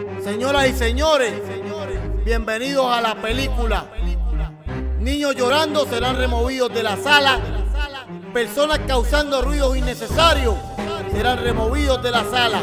Señoras y señores, bienvenidos a la película. Niños llorando serán removidos de la sala. Personas causando ruidos innecesarios serán removidos de la sala.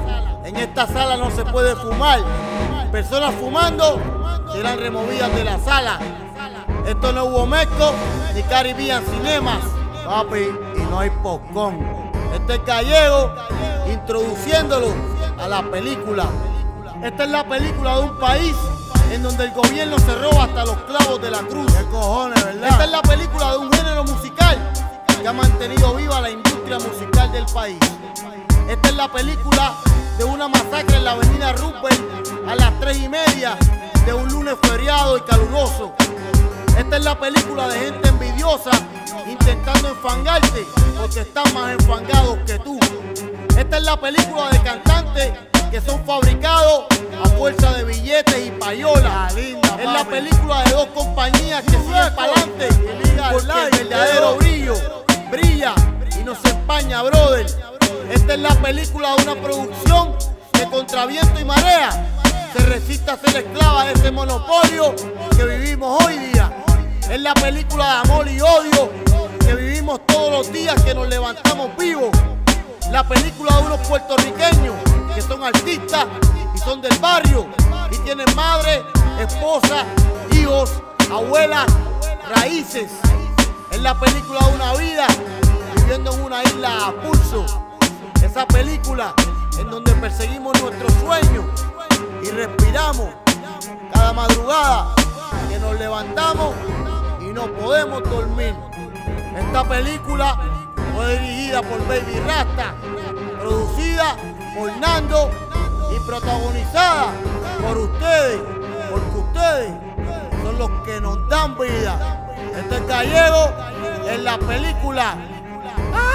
En esta sala no se puede fumar. Personas fumando serán removidas de la sala. Esto no es Hugo Mezco ni Caribbean Cinemas, papi, y no hay popcorn. Este es Gallego introduciéndolo a la película. Esta es la película de un país en donde el gobierno se roba hasta los clavos de la cruz. ¿Qué cojones, verdad? Esta es la película de un género musical que ha mantenido viva la industria musical del país. Esta es la película de una masacre en la avenida Roosevelt a las 3:30 de un lunes feriado y caluroso. Esta es la película de gente envidiosa intentando enfangarte porque están más enfangados que tú. Esta es la película de cantantes que son fabricados a fuerza de billetes y payolas. Es la película de dos compañías que siguen para adelante porque el verdadero brillo brilla y no se empaña, brother. Esta es la película de una producción que contra viento y marea se resiste a ser esclava de ese monopolio que vivimos hoy día. Es la película de amor y odio que vivimos todos los días que nos levantamos vivos. La película de unos puertorriqueños que son artistas y son del barrio y tienen madre, esposa, hijos, abuelas, raíces. Es la película de una vida viviendo en una isla a pulso. Esa película en donde perseguimos nuestros sueños y respiramos cada madrugada que nos levantamos y no podemos dormir. Esta película fue dirigida por Baby Rasta, producida por Nando y protagonizada por ustedes, porque ustedes son los que nos dan vida. Este es Gallego en la película.